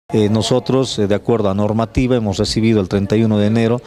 Nosotros, de acuerdo a normativa, hemos recibido el 31 de enero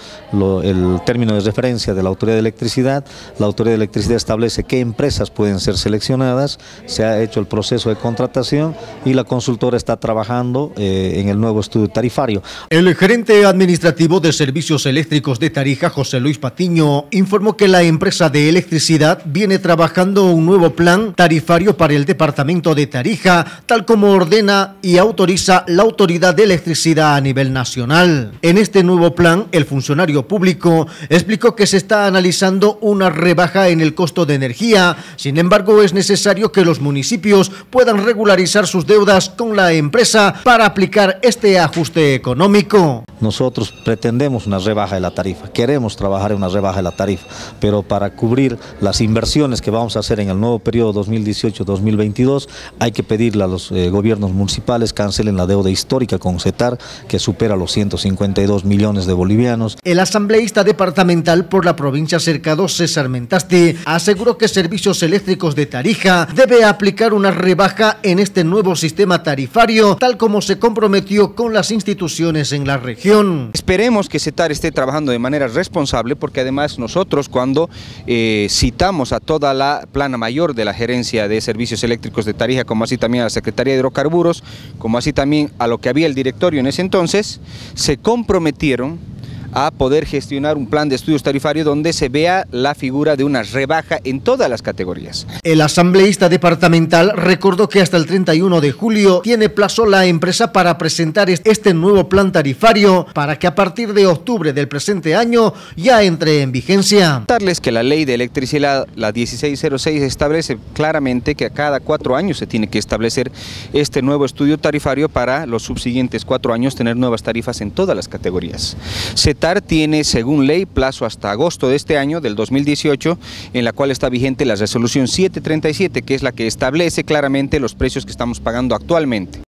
el término de referencia de la Autoridad de Electricidad. La Autoridad de Electricidad establece qué empresas pueden ser seleccionadas, se ha hecho el proceso de contratación y la consultora está trabajando en el nuevo estudio tarifario. El gerente administrativo de Servicios Eléctricos de Tarija, José Luis Patiño, informó que la empresa de electricidad viene trabajando un nuevo plan tarifario para el departamento de Tarija, tal como ordena y autoriza la Autoridad de Electricidad a nivel nacional. En este nuevo plan, el funcionario público explicó que se está analizando una rebaja en el costo de energía. Sin embargo, es necesario que los municipios puedan regularizar sus deudas con la empresa para aplicar este ajuste económico. Nosotros pretendemos una rebaja de la tarifa, queremos trabajar en una rebaja de la tarifa, pero para cubrir las inversiones que vamos a hacer en el nuevo periodo 2018-2022 hay que pedirle a los gobiernos municipales cancelen la deuda histórica con CETAR, que supera los 152 millones de bolivianos. El asambleísta departamental por la provincia Cercado, César Mentasti, aseguró que Servicios Eléctricos de Tarija debe aplicar una rebaja en este nuevo sistema tarifario, tal como se comprometió con las instituciones en la región. Esperemos que CETAR esté trabajando de manera responsable, porque además nosotros cuando citamos a toda la plana mayor de la Gerencia de Servicios Eléctricos de Tarija, como así también a la Secretaría de Hidrocarburos, como así también a lo que había el directorio en ese entonces, se comprometieron a poder gestionar un plan de estudios tarifarios donde se vea la figura de una rebaja en todas las categorías. El asambleísta departamental recordó que hasta el 31 de julio tiene plazo la empresa para presentar este nuevo plan tarifario para que a partir de octubre del presente año ya entre en vigencia. Darles que la ley de electricidad, la 1606, establece claramente que a cada 4 años se tiene que establecer este nuevo estudio tarifario para los subsiguientes 4 años tener nuevas tarifas en todas las categorías. CETAR tiene, según ley, plazo hasta agosto de este año, del 2018, en la cual está vigente la resolución 737, que es la que establece claramente los precios que estamos pagando actualmente.